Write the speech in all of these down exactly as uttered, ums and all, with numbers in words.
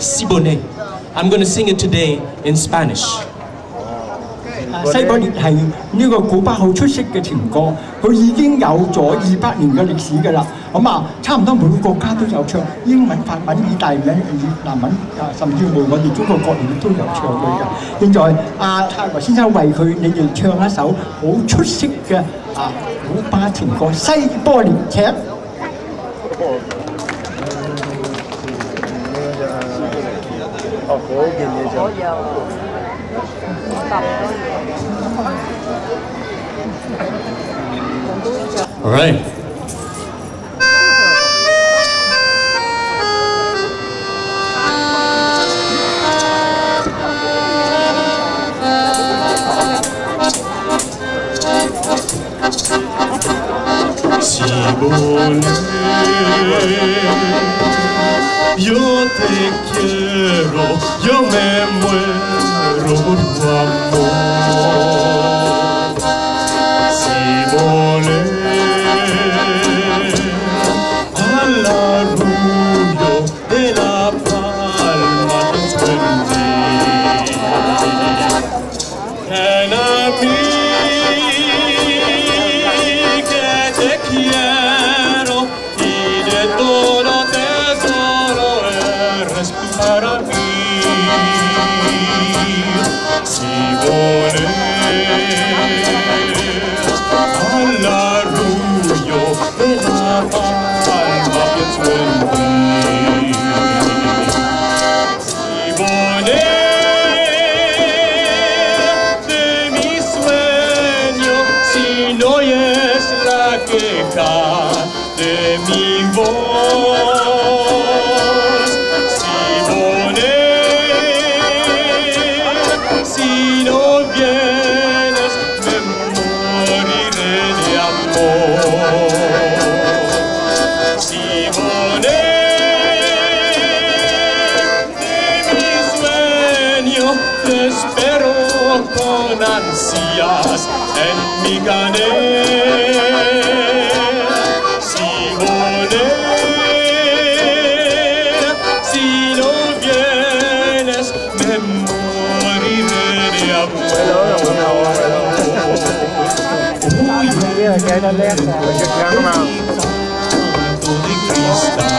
Siboney. I'm going to sing it today in Spanish. 西伯列係呢個古巴好出色嘅情歌，佢已經有咗二百年嘅歷史㗎啦。咁啊，差唔多每個國家都有唱，英文、法文、意大利文、越南文啊，甚至乎我哋中國國語都有唱佢㗎。現在阿泰華先生為佢你哋唱一首好出色嘅啊古巴情歌《西伯列》，請。 哦，嗰件嘢就。 All right. Siboney, yo te quiero, yo me muero por tu amor. Siboney, al arrullo de la palma te escondí. Ven a mí que te quiero y de todo tesoro eres tú para mí. Siboney, al arrullo de la palma pienso en ti. Siboney, de mi sueño, si no oyes la queja de mi voz. Siboney, si no vienes me moriré de amor. Siboney, de mi sueño te espero con ansias en mi canel. Siboney, si no vienes me moriré de amor. Uy, Mira que hay la letra, que quedan mal. canto de cristal.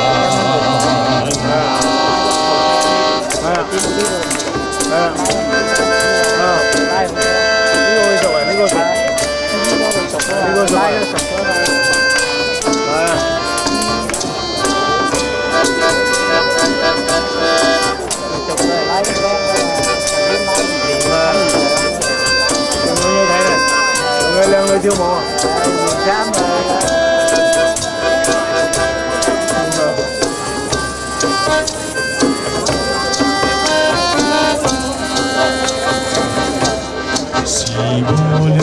Leo người thiếu máu à? Dám rồi. Siboney,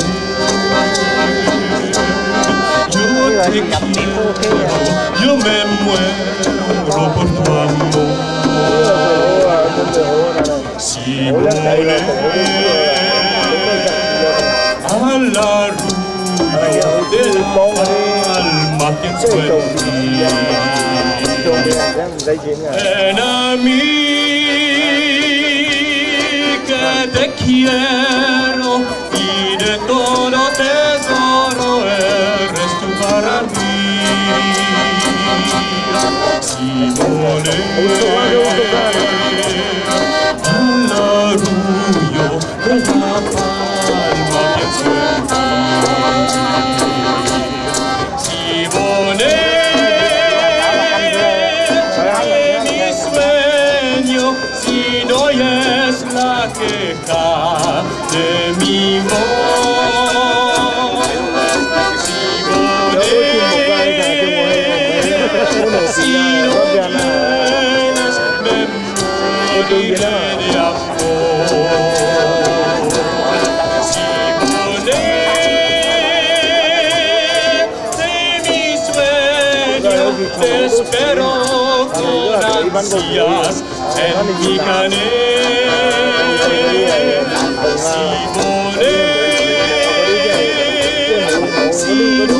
yo te quiero, yo me muero por tu amor. Siboney, al arrullo de la alma pienso en ti. Ven a mí que te quiero y de todo tesoro eres tú para mí. Siboney, al arrullo de la palma pienso en ti. Siboney, de mi sueño, si no oyes la queja de mi voz. Siboney, si no vienes me moriré de amor. Siboney, de mi sueño te espero con ansias en mi canel. Siboney, si no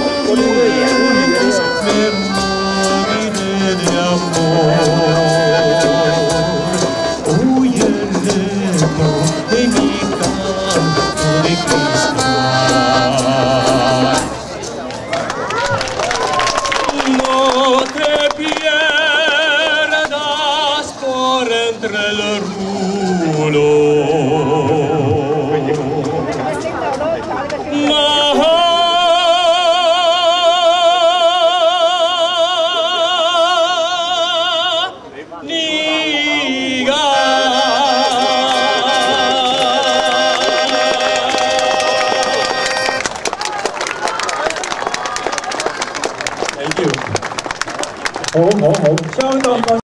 vienes me moriré de amor. 好好好，相當。